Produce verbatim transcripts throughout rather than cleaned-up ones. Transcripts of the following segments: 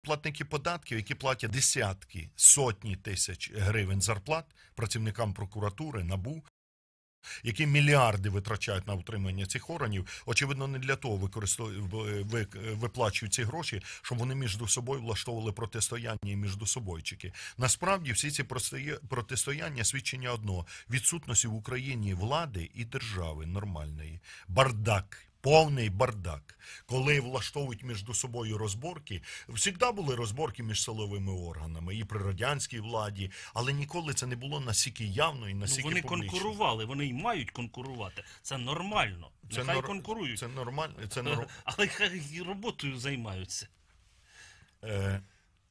платники податків, які платять десятки, сотні тисяч гривень зарплат працівникам прокуратури, НАБУ, які мільярди витрачають на утримання цих органів, очевидно, не для того виплачують ці гроші, щоб вони між собою влаштовували протистояння і міждособойчики. Насправді, всі ці протистояння свідчення одного – відсутності в Україні влади і держави нормальної. Бардак. Повний бардак. Коли влаштовують між собою розборки, завжди були розборки між силовими органами, і при радянській владі, але ніколи це не було настільки явно і настільки ну, вони публічно. Вони конкурували, вони й мають конкурувати. Це нормально. Це Нехай нор... конкурують. Це нормально. Це нор... Але хай роботою займаються. Е,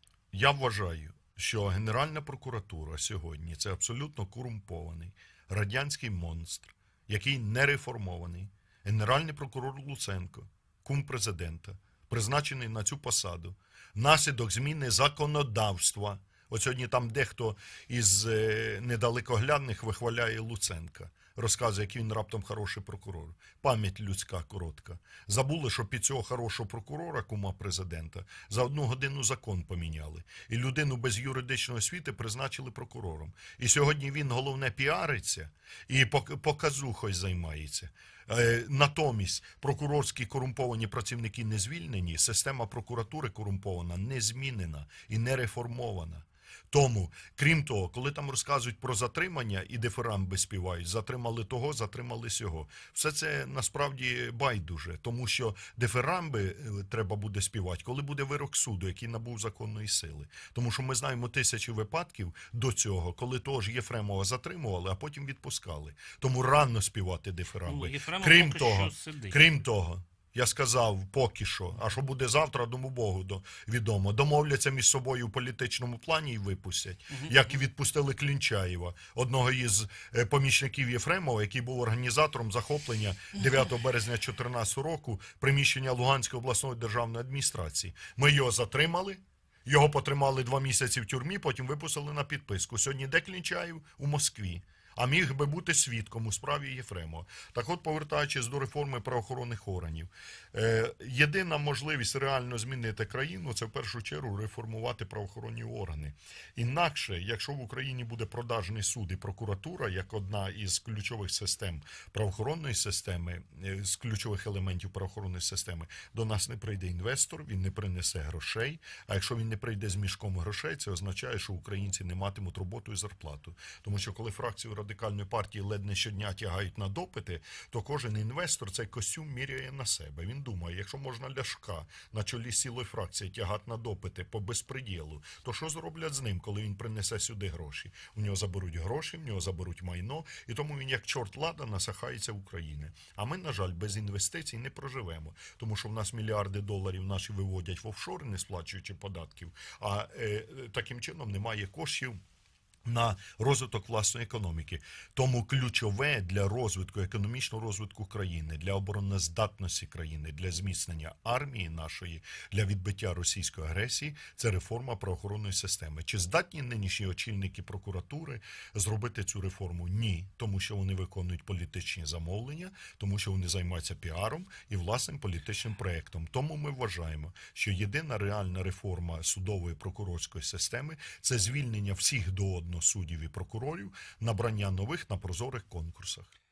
я вважаю, що Генеральна прокуратура сьогодні – це абсолютно корумпований радянський монстр, який не реформований. Генеральний прокурор Луценко, кум президента, призначений на цю посаду внаслідок зміни законодавства. От сьогодні там дехто із е, недалекоглядних вихваляє Луценка, розказує, який він раптом хороший прокурор. Пам'ять людська коротка. Забули, що під цього хорошого прокурора, кума президента, за одну годину закон поміняли. І людину без юридичної освіти призначили прокурором. І сьогодні він, головне, піариться і показухою займається. Натомість прокурорські корумповані працівники не звільнені, система прокуратури корумпована не змінена і не реформована. Тому, крім того, коли там розказують про затримання і дифирамби співають, затримали того, затримали сього. Все це насправді байдуже, тому що дифирамби треба буде співати, коли буде вирок суду, який набув законної сили. Тому що ми знаємо тисячі випадків до цього, коли того ж Єфремова затримували, а потім відпускали. Тому рано співати дифирамби. Ну, крім того, крім того, я сказав поки що, а що буде завтра, одному Богу до, відомо. Домовляться між собою в політичному плані і випустять. Uh-huh. Як і відпустили Клінчаєва, одного із е, помічників Єфремова, який був організатором захоплення дев'ятого березня дві тисячі чотирнадцятого року приміщення Луганської обласної державної адміністрації. Ми його затримали, його потримали два місяці в тюрмі, потім випустили на підписку. Сьогодні де Клінчаєв? У Москві. А міг би бути свідком у справі Єфремова. Так от, повертаючись до реформи правоохоронних органів, е, єдина можливість реально змінити країну – це в першу чергу реформувати правоохоронні органи. Інакше, якщо в Україні буде продажний суд і прокуратура, як одна із ключових систем правоохоронної системи, е, з ключових елементів правоохоронної системи, до нас не прийде інвестор, він не принесе грошей, а якщо він не прийде з мішком грошей, це означає, що українці не матимуть роботу і зарплату. Тому що коли фракцію Радикальної партії ледь не щодня тягають на допити, то кожен інвестор цей костюм міряє на себе. Він думає, якщо можна Ляшка на чолі з цілої фракції тягати на допити по безпреділу, то що зроблять з ним, коли він принесе сюди гроші? У нього заберуть гроші, в нього заберуть майно, і тому він як чорт лада насахається України. А ми, на жаль, без інвестицій не проживемо, тому що в нас мільярди доларів наші виводять в офшори, не сплачуючи податків, а е, таким чином немає коштів на розвиток власної економіки. Тому ключове для розвитку, економічного розвитку країни, для обороноздатності країни, для зміцнення армії нашої, для відбиття російської агресії – це реформа правоохоронної системи. Чи здатні нинішні очільники прокуратури зробити цю реформу? Ні. Тому що вони виконують політичні замовлення, тому що вони займаються піаром і власним політичним проєктом. Тому ми вважаємо, що єдина реальна реформа судової прокурорської системи – це звільнення всіх до одного суддів і прокурорів, набрання нових на прозорих конкурсах.